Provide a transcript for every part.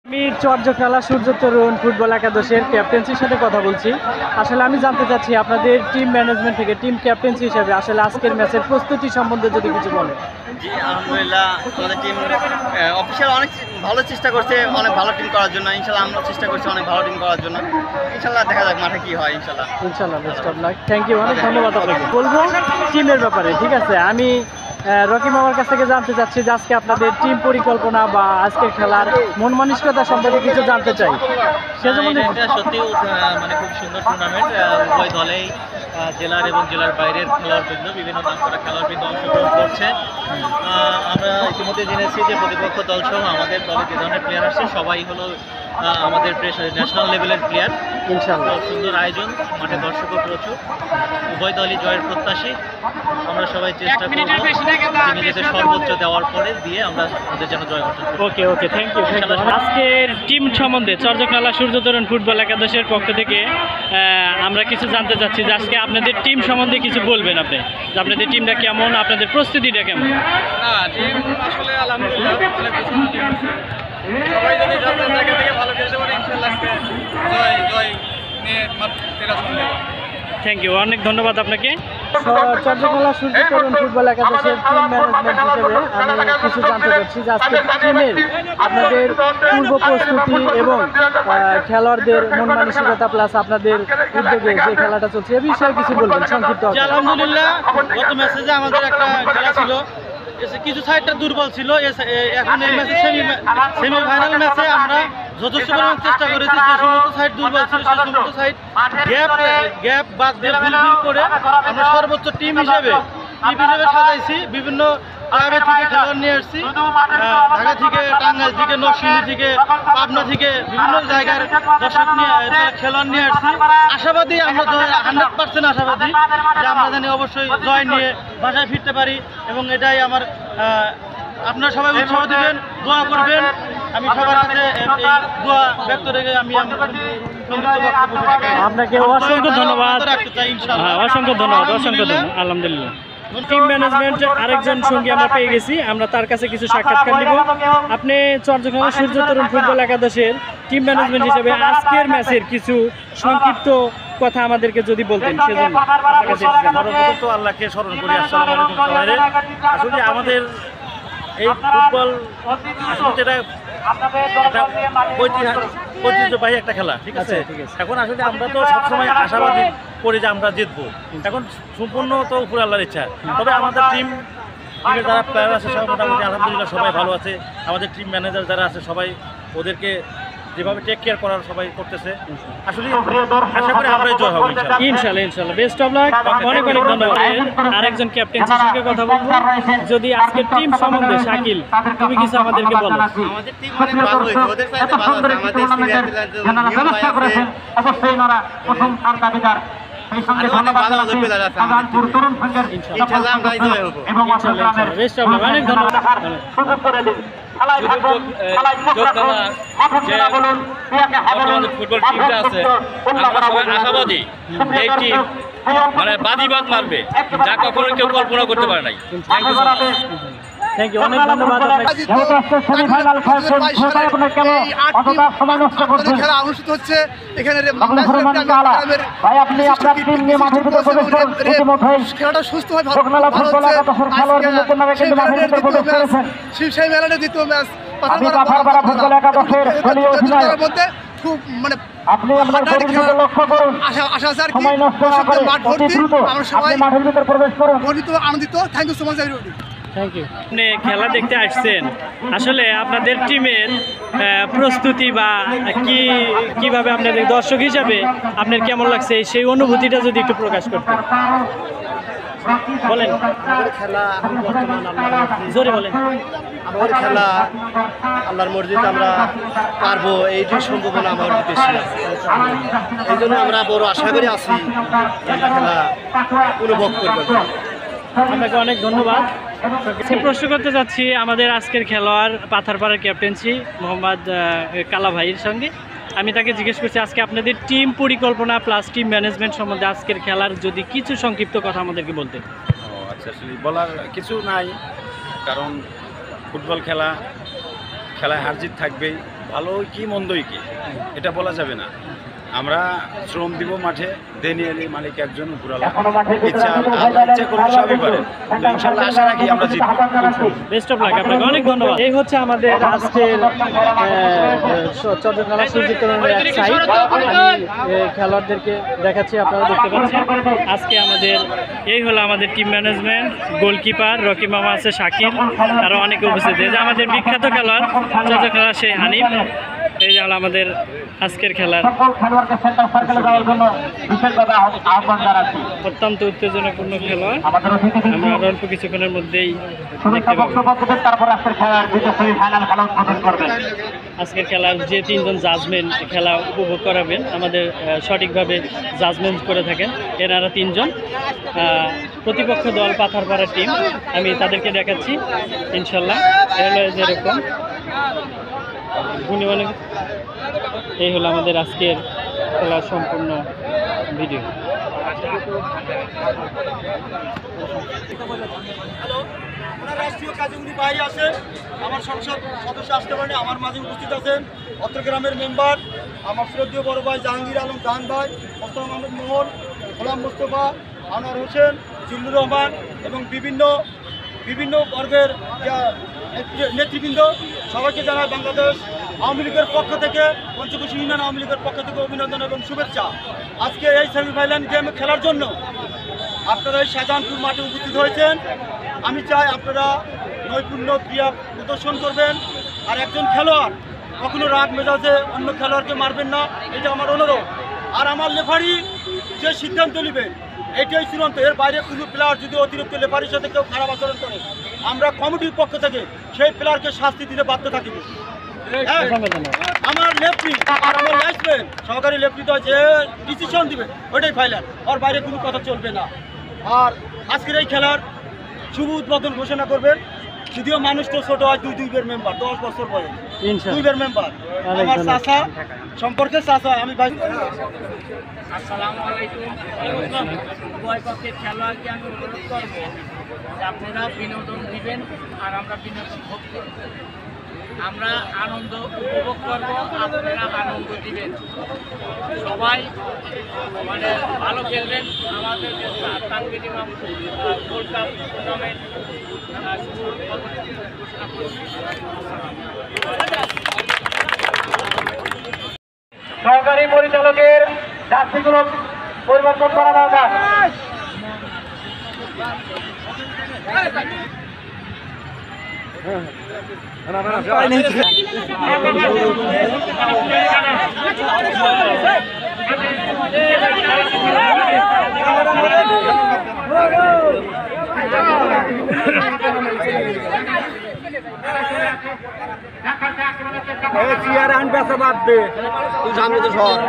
আমি চর্যখেলা সূর্য তরুণ ফুটবল একাদশের ক্যাপ্টেন্সির সাথে কথা বলছি। আসলে আমি জানতে চাচ্ছি আপনাদের টিম ম্যানেজমেন্ট থেকে টিম ক্যাপ্টেন্সি হিসেবে আসলে আজকের ম্যাচের প্রস্তুতি সম্বন্ধে যদি কিছু বলেন। জি আলহামদুলিল্লাহ, আমাদের টিম অফিসিয়াল অনেক ভালো চেষ্টা করছে অনেক ভালো টিম করার জন্য। ইনশাল্লাহ আমরা চেষ্টা করছি অনেক ভালো টিম করার জন্য। ইনশাল্লাহ দেখা যাক মাঠে কি হয়। ইনশাল্লাহ best of luck. Thank you, অনেক ধন্যবাদ আপনাকে। বলবো টিমের ব্যাপারে, ঠিক আছে? আমি রকি মামার কাছ থেকে জানতে চাচ্ছি যে আজকে আপনাদের টিম পরিকল্পনা বা আজকের খেলার মন মানসিকতা সম্পর্কে কিছু জানতে চাই। এটা সত্যি মানে খুব সুন্দর টুর্নামেন্ট। উভয় দলেই জেলার এবং জেলার বাইরের খেলোয়াড়বৃন্দ, বিভিন্ন নাম করা খেলোয়াড়বৃন্দ অংশগ্রহণ করছে। আমরা ইতিমধ্যে জেনেছি যে প্রতিপক্ষ দল সহ আমাদের দলে যে ধরনের প্লেয়ার আসছে সবাই হলো আমাদের ন্যাশনাল লেভেলের প্লেয়ার। ইনশাআল্লাহ সুন্দর আয়োজন, মাঠে দর্শকও প্রচুর, উভয় দলই জয়ের প্রত্যাশী। আমরা সবাই চেষ্টা করব নিজেদের সর্বোচ্চ দেওয়ার পরে দিয়ে আমরা আমাদের যেন জয় অর্জন করি। Okay thank you. আজকের টিম সম্বন্ধে চর্যখেলা সূর্য তরুণ ফুটবল একাদশের পক্ষ থেকে আমরা কিছু জানতে চাচ্ছি যে আজকে আপনাদের টিম সম্বন্ধে কিছু বলবেন আপনি, যে আপনাদের টিমটা কেমন, আপনাদের প্রস্তুতিটা কেমন? টিম আসলে আলহামদুলিল্লাহ অনেক প্রস্তুতি আছে। সবাই যদি যত্নের জায়গা থেকে ভালো খেলতে পারে ইনশাআল্লাহ জয় নিয়ে থ্যাংক ইউ, অনেক ধন্যবাদ আপনাকে। চর্যখেলা সূর্য তরুণ ফুটবল একাদশের টিম ম্যানেজমেন্ট হিসেবে আমি কিছু জানতে চাচ্ছি যে আজকে টিমের আপনাদের পূর্ব প্রস্তুতি এবং খেলোয়াড়দের মন মানসিকতা প্লাস আপনাদের উদ্যোগে যে খেলাটা চলছে এ বিষয়ে কিছু বলবেন সংক্ষিপ্ত। আলহামদুলিল্লাহ, গত ম্যাচে যে আমাদের একটা খেলা ছিল, কিছু সাইডটা দুর্বল ছিল। এখন এই ম্যাচে সেমিফাইনাল ম্যাচে আমরা যথেষ্ট পরিমাণ চেষ্টা করেছি। যে সমস্ত সাইড দুর্বল ছিল সেই সমস্ত সাইড গ্যাপ বাদ দিয়ে ফুলফিল করে আমরা সর্বোচ্চ টিম হিসেবে সাজাইছি। বিভিন্ন ক্লাবের থেকে খেলোয়াড় নিয়ে আসছি, ঢাকা থেকে, টাঙ্গাইল থেকে, নরসিংদী থেকে, পাবনা থেকে বিভিন্ন জায়গার দর্শক নিয়ে খেলোয়াড় নিয়ে আসছি। আশাবাদী, আমরা 100% আশাবাদী যে আমরা জানি অবশ্যই জয় নিয়ে বাসায় ফিরতে পারি। এবং এটাই আমার, আপনারা সবাই উৎসাহ দেবেন, দোয়া করবেন। আমি সবার কাছে এই দোয়া ব্যক্ত রেখে আমি আপনাকে অসংখ্য ধন্যবাদ। অসংখ্য ধন্যবাদ। আলহামদুলিল্লাহ, টিম ম্যানেজমেন্ট আরেকজন সঙ্গী আমরা পেয়ে গেছি, আমরা তার কাছে কিছু সাক্ষাৎকার নিব। আপনি চর্যখেলা সূর্য তরুণ ফুটবল একাদশের টিম ম্যানেজমেন্ট হিসেবে আজকের ম্যাচের কিছু সংক্ষিপ্ত কথা আমাদেরকে যদি বলতেন সেজন্য। সর্বপ্রথম তো আল্লাহকে স্মরণ করি। আসসালামু আলাইকুম সবাইরে। আসলে আমাদের এই ফুটবল আসলে এটা ঐতিহ্যবাহী একটা খেলা, ঠিক আছে? এখন আসলে আমরা তো সবসময় আশাবাদী করি যে আমরা জিতবো। এখন সম্পূর্ণ তো উপরে আল্লাহর ইচ্ছা। তবে আমাদের টিমের যারা প্লেয়ার আছে সবাই মোটামুটি আলহামদুলিল্লাহ সবাই ভালো আছে। আমাদের টিম ম্যানেজার যারা আছে সবাই ওদেরকে যেভাবে টেক কেয়ার করার সবাই করতেছে। আসলে আশা করি আমরাই জয় হব ইনশাআল্লাহ। বেস্ট অফ লাক, অনেক ধন্যবাদ। আরেকজন ক্যাপ্টেন্সির সঙ্গে কথা বলবো। যদি আজকের টিম সম্বন্ধে শাকিল তুমি কিছু আমাদেরকে বলো। আমাদের টিম অনেক ভালো হয়েছে, ওদের চাইতে ভালো আছে। আমাদের সিনিয়র প্লেয়ার অবশ্যই ওরা প্রশংসার দাবিদার। অনেক ধন্যবাদ। ফুটবল টিমটা আছে, আমরা সবাই আশাবাদী এই টিম মানে বাজিবাদ মারবে, যা কখনো কেউ কল্পনা করতে পারে নাই। থ্যাংক ইউ, অনেক ধন্যবাদ। খেলা অনুষ্ঠিত হচ্ছে এখানে। খেলাটা সুস্থ হয় সেই মেলানে দ্বিতীয় ম্যাচ মধ্যে খুব মানে আশা আছে আর কি। মাঠ ভর্তি, আমরা সবাই আনন্দিত। Thank you so much everybody. Thank you. আপনি খেলা দেখতে আসছেন, আসলে আপনাদের টিমের প্রস্তুতি বা কিভাবে আপনাদের দর্শক হিসাবে আপনার কেমন লাগছে সেই অনুভূতিটা যদি একটু প্রকাশ করতেন বলেন। খেলা এখন বর্তমান জোরে বলেন। আমাদের খেলা আল্লাহর মর্জিতে আমরা পারবো, এইটাই সম্ভাবনা আমার বেশি আছে। এই জন্য আমরা বড় আশা করে আছি খেলা অনুভব করবো। আপনাকে অনেক ধন্যবাদ। প্রশ্ন করতে চাচ্ছি আমাদের আজকের খেলোয়াড় পাথারপাড়ার ক্যাপ্টেন্সি মোহাম্মদ কালা ভাইয়ের সঙ্গে। আমি তাকে জিজ্ঞেস করছি আজকে আপনাদের টিম পরিকল্পনা প্লাস টিম ম্যানেজমেন্ট সম্বন্ধে আজকের খেলার যদি কিছু সংক্ষিপ্ত কথা আমাদেরকে বলতেন। আচ্ছা, আসলে বলার কিছু নাই, কারণ ফুটবল খেলায় হার জিত থাকবেই। ভালোই কি মন্দই কি এটা বলা যাবে না। আমরা শ্রম দিব মাঠে, ড্যানিয়েল মালিক একজন উপরালা ইচ্ছা আল্লাহ ইচ্ছা করলে সবই পারে। তো ইনশাআল্লাহ আশা রাখি আমরা জিতবো। বেস্ট অফ লাক, আপনাকে অনেক ধন্যবাদ। এই হচ্ছে আমাদের আজকের চন্দ্রকলা সূর্য তরুণের এক সাইড। আমি খেলোয়াড়দেরকে দেখাচ্ছি, আপনারা দেখতে পাচ্ছেন। আজকে আমাদের এই হলো আমাদের টিম ম্যানেজমেন্ট, গোলকিপার রকি মামা আছে, শাকিল, আরও অনেকে উপস্থিত। এই যে আমাদের বিখ্যাত খেলোয়াড় চন্দ্রকলা সেই হানিফ। এই যে হলো আমাদের আজকের খেলার অত্যন্ত উত্তেজনাপূর্ণ খেলা। আমরা অল্প কিছুক্ষণের মধ্যেই দেখতে পাবো। আজকের খেলার যে 3 জন জাজমেন্ট খেলা উপভোগ করাবেন, আমাদের সঠিকভাবে জাজমেন্ট করে থাকেন এনারা 3 জন। প্রতিপক্ষ দল পাথারপাড়ার টিম, আমি তাদেরকে দেখাচ্ছি ইনশাল্লাহ। এগুলো যেরকম গুণী, এই হলো আমাদের আজকের খেলার সম্পূর্ণ ভিডিও। রাষ্ট্রীয় কাজে উনি বাইরে আসেন, আমার সংসদ সদস্য আসতে পারেন, আমার মাঝে উপস্থিত আছেন অত্রগ্রামের মেম্বার, আমার শ্রদ্ধেয় বড় ভাই জাহাঙ্গীর আলম জাহান ভাই, মোস্তফা আহমেদ মোহন, গোলাম মোস্তফা, আনোয়ার হোসেন, জিল্লুর রহমান এবং বিভিন্ন বর্গের নেতৃবৃন্দ, সবাইকে জানায় বাংলাদেশ আওয়ামী লীগের পক্ষ থেকে, পঞ্চকুশি ইউনিয়ন আওয়ামী লীগের পক্ষ থেকে অভিনন্দন এবং শুভেচ্ছা। আজকে এই সেমিফাইনাল গেম খেলার জন্য আপনারা এই শাহজাহানপুর মাঠে উপস্থিত হয়েছেন। আমি চাই আপনারা নৈপুণ্য ক্রিয়া প্রদর্শন করবেন, আর একজন খেলোয়াড় কখনো রাগ মেজাজে অন্য খেলোয়াড়কে মারবেন না, এটা আমার অনুরোধ। আর আমার লেফারি যে সিদ্ধান্ত নেবেন এটাই চূড়ান্ত। এর বাইরে কোনো প্লেয়ার যদি অতিরিক্ত লেফারির সাথে কেউ খারাপ আচরণ করে, আমরা কমিটির পক্ষ থেকে সেই প্লেয়ারকে শাস্তি দিতে বাধ্য থাকিব। আমার লেফটি আর আমার লাইসম্যান সহকারী লেফটি তো যে ডিসিশন দিবে ওইটাই ফাইনাল, ওর বাইরে কোনো কথা চলবে না। আর আজকের এই খেলার শুভ উদ্বোধন ঘোষণা করবেন, যদিও মানুষ তো ছোট হয়, দুইবার মেম্বার, 10 বছর বয়স, 2বার মেম্বার, আমার চাচা সম্পর্কে চাচা। আমি ভাই আসসালামু আলাইকুম। উভয় পক্ষের খেলোয়াড়কে আমি অনুরোধ করব যে আপনারা বিনোদন দিবেন আর আমরা বিনোদন ভোগ করব, আমরা আনন্দ উপভোগ করব, আপনারা আনন্দ দিবেন। সবাই মানে ভালো খেলবেন। আমাদের যে তানভীর ইমাম গোল্ড কাপ টুর্নামেন্ট সহকারী পরিচালকের যাত্রীগুলো পরিবর্তন করা দরকার। চেয়ার আন পেঁচা বাদ দে, তুই সামনে তো সর।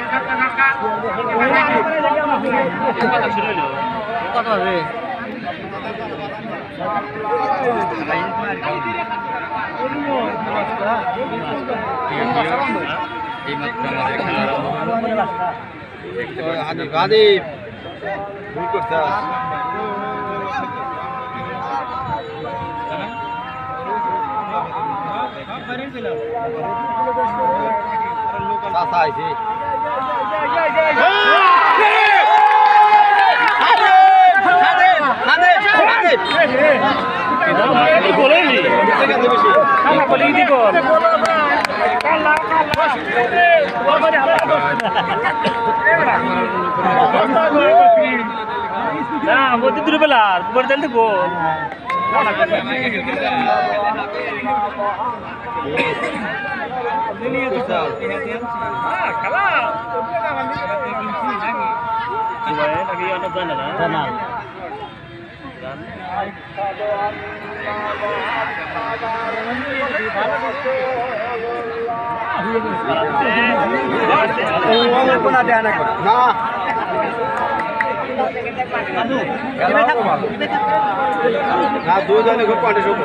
হানিফ ভুল করছে। না বলতে দূরে বেলা বলতে গোল না দুজনে খুব পাঠে শুভ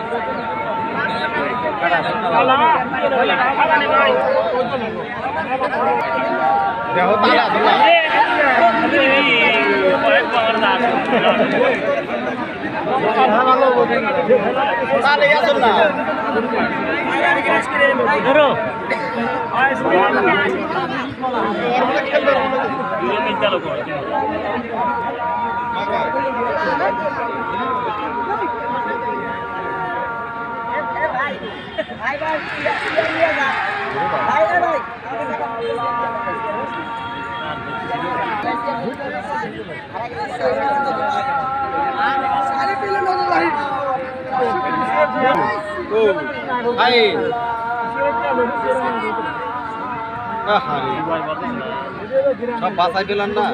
দেখো তাহলে তাহলে আসুন না সব বাসায় পেলেন না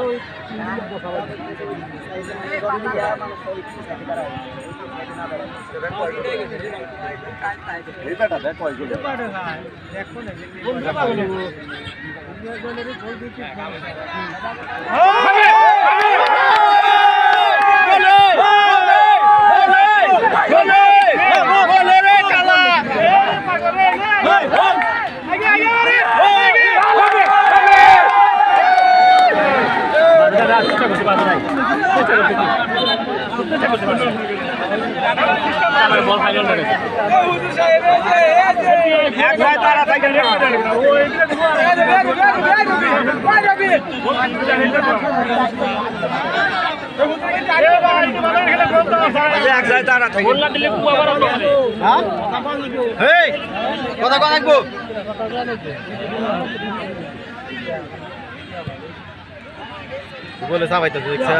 কথা কথা রাখবো বলে সবাই তো দেখছে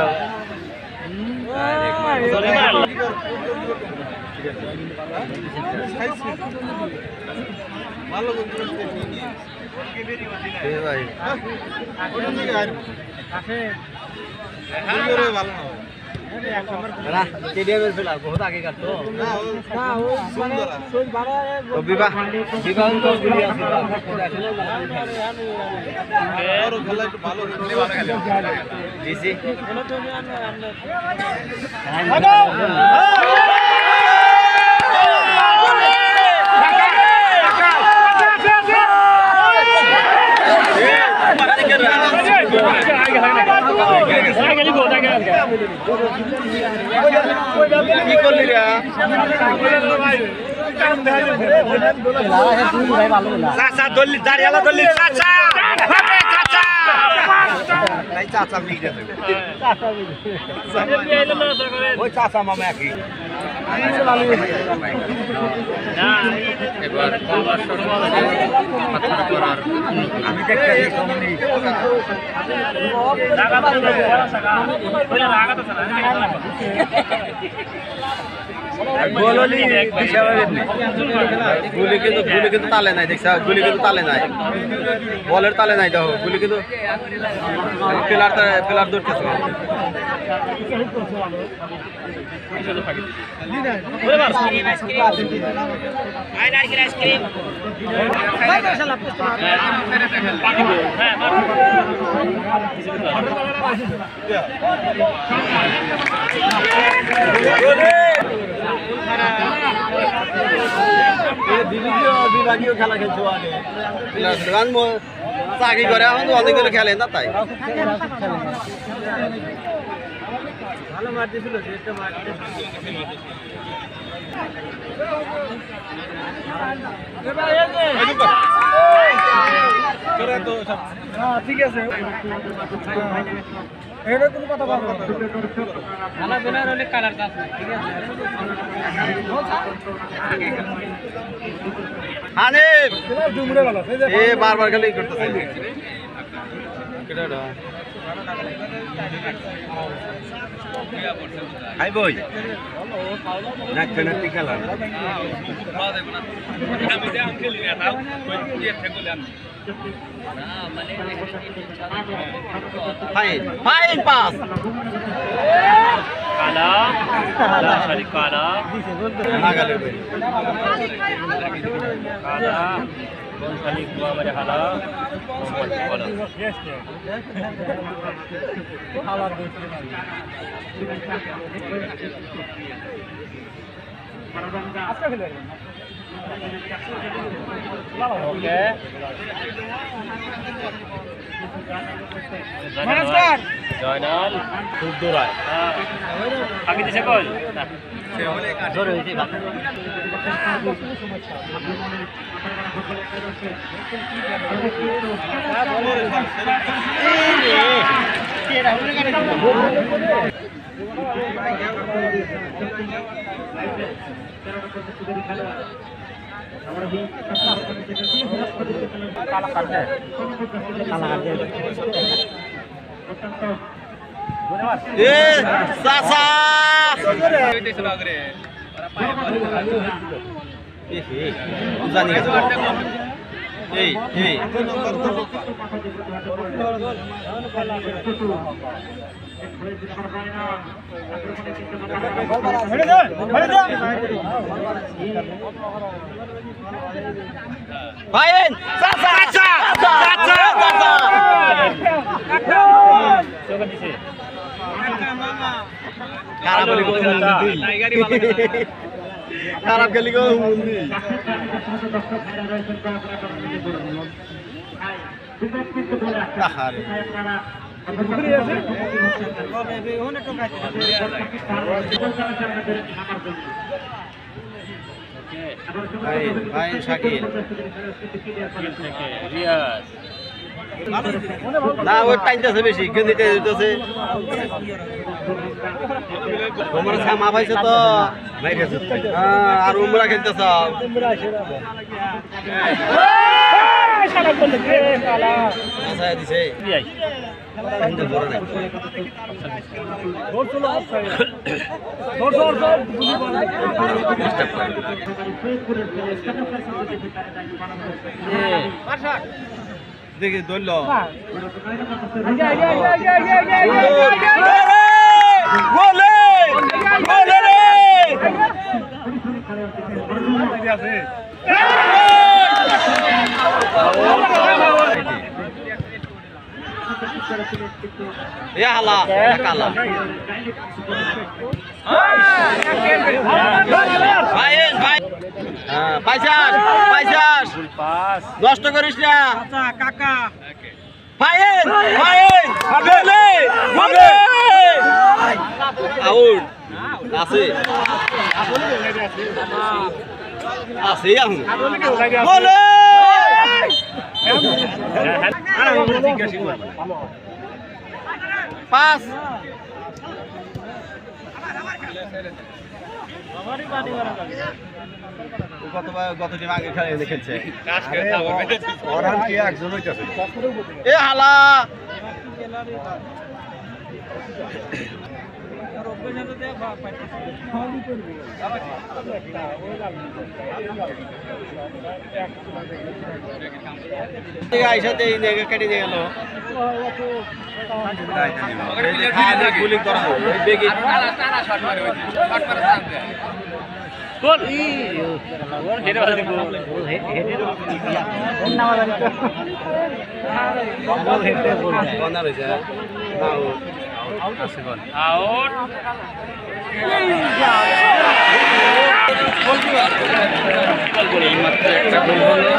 ভালো ভাই बहुत आगे कर तो विवाह विवाह जी जी কি করলি রে চাচা দল্লি দাঁড়িয়ালা দল্লি চাচা চাচা নাই চাচা মিলে দেবে ওই চাচা মামা একই এবার আমি গুলি কিন্তু তালে নাই দেখছ গুলি কিন্তু তালে নাই বলের তালে নাই দেখো গুলি কিন্তু প্লেয়ার দৌড়তেছে বিভাগীয় খেলা খেলছো আগে চাকরি করে এখন তো অনেকগুলো খেলে না তাই ভালো মার দিয়েছিল ঠিক আছে এটা কোনো কথা বলবো না বেলার হলে কালার কাজ ঠিক আছে হানিফ ডুমরে ভালো এ বারবার খালি করতেছে কেডা হাই বই না কেন টিকালা আমি দেন খেলি না তাও কই দিয়ে থেকলে আমি ফাইন ফাইন পাস কালা কালা সরি কালা না গেলে কালা কোন খালি কুয়া মানে কালা বলো খালা দিতে আচ্ছা খেলে ওকে জয়নাল খুব দৌড়ায় আগে দিছে কল জোরে হইছে খারাপ গেলি গো মুন্দি আহারে ভাই শাকিল রিয়াজ না ওই টাইমটাছে বেশি গেন্দিতে দিতেছে তোমার মা ভাইছে তো আর উমরা খেলতেছ দিছে দেখি ধরল হালা কালা পাইছাস পাইছাস নষ্ট করিস না কাকা ফাইন ফাইন গোলে গোলে আউট আছে আছে এখন গোলে পাস গত টিম আগে খেলছে এ হালা আইসাতে কেটে দিয়ে গেল গুলি করা গোল গোল হেডে বাজে গোল হেডে গোল হেডে গোল বন্ধ হয়েছে আউট আছে গোল আউট গোল মাত্র একটা গোল হলো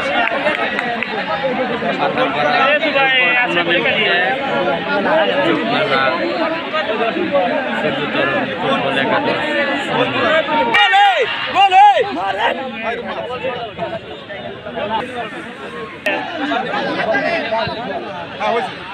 গোলে